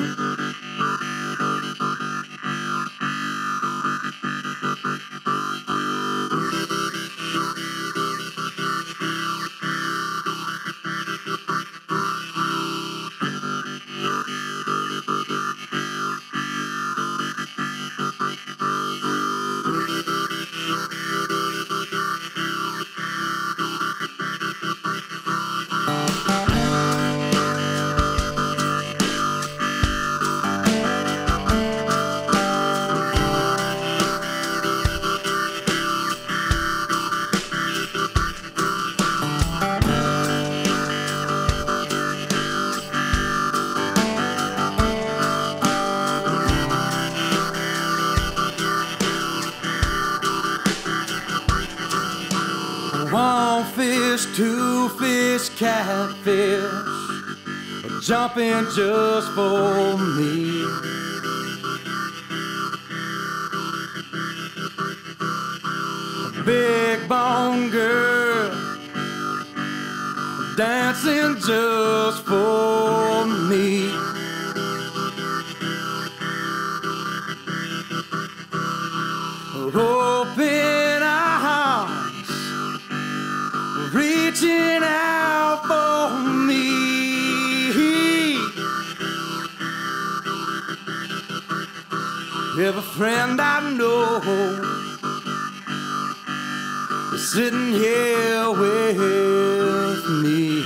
One fish, two fish, catfish, jumping just for me. A big bone girl, dancing just for me. Open arms, reaching out for me. Every friend I know is sitting here with me.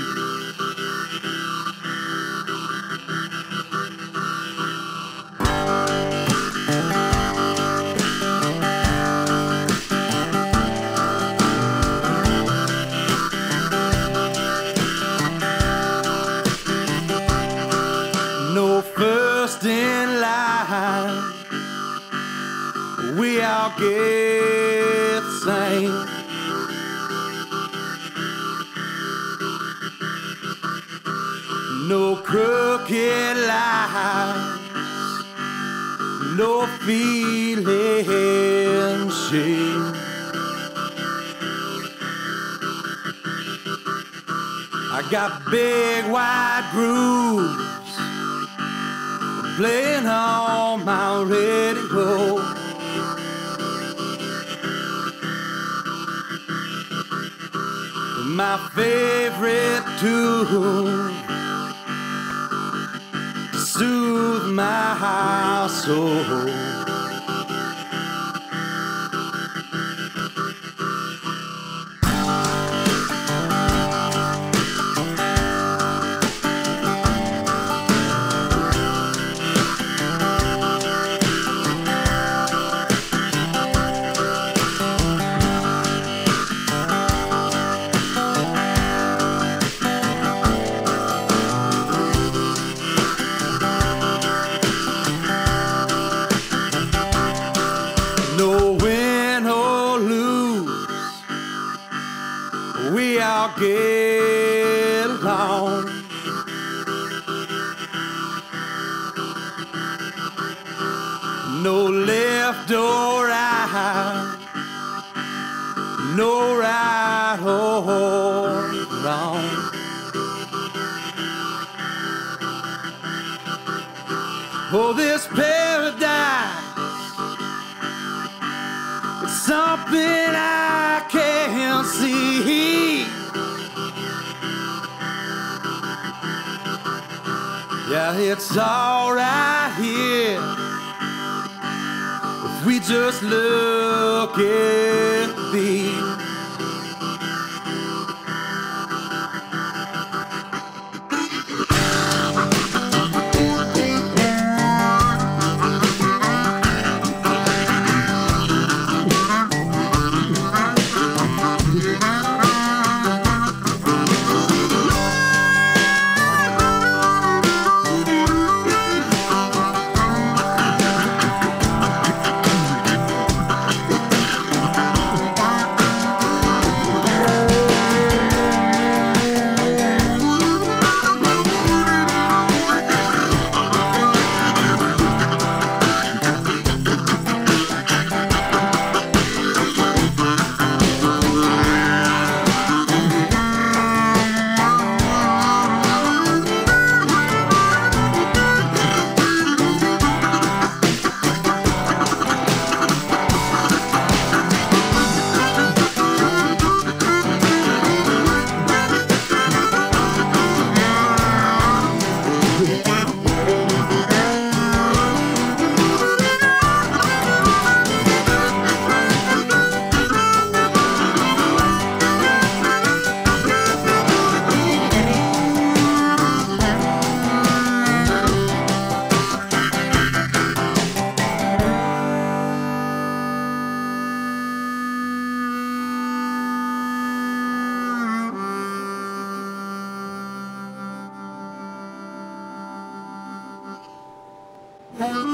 No first in line, we all get the same. No crooked lines, no feeling shame. I got big white grooves playing on my radio. My favorite tune to soothe my soul. No win or lose, we all get along. No left or right, no right or wrong. Oh, this paradise, it's something I can't see. Yeah, it's all right here if we just look at thee. Hey.